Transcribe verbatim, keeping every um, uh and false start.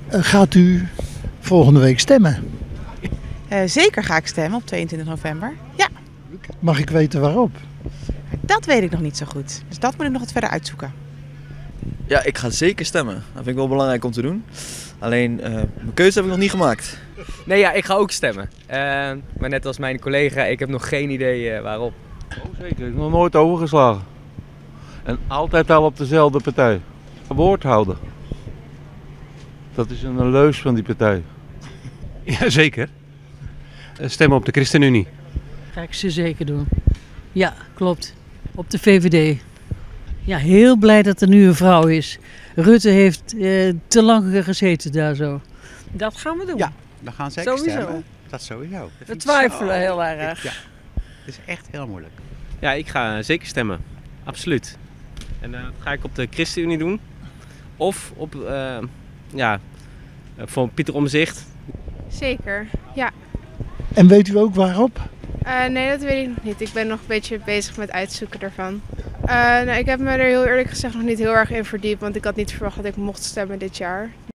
Uh, gaat u volgende week stemmen? Uh, zeker ga ik stemmen op tweeëntwintig november. Ja. Mag ik weten waarop? Dat weet ik nog niet zo goed. Dus dat moet ik nog wat verder uitzoeken. Ja, ik ga zeker stemmen. Dat vind ik wel belangrijk om te doen. Alleen, uh, mijn keuze heb ik nog niet gemaakt. Nee, ja, ik ga ook stemmen. Uh, maar net als mijn collega, ik heb nog geen idee uh, waarop. Oh, zeker. Ik heb nog nooit overgeslagen. En altijd al op dezelfde partij. Woord houden. Dat is een leus van die partij. Jazeker. Stemmen op de ChristenUnie. Ga ik ze zeker doen. Ja, klopt. Op de V V D. Ja, heel blij dat er nu een vrouw is. Rutte heeft eh, te lang gezeten daar zo. Dat gaan we doen. Ja, we gaan zeker sowieso. stemmen. Dat sowieso. Dat we twijfelen zo... heel erg. Ja, het is echt heel moeilijk. Ja, ik ga zeker stemmen. Absoluut. En dan uh, ga ik op de ChristenUnie doen. Of op, uh, ja, voor Pieter Omtzigt. Zeker, ja. En weet u ook waarop? Uh, nee, dat weet ik nog niet. Ik ben nog een beetje bezig met uitzoeken daarvan. Uh, nou, ik heb me er heel eerlijk gezegd nog niet heel erg in verdiept, want ik had niet verwacht dat ik mocht stemmen dit jaar.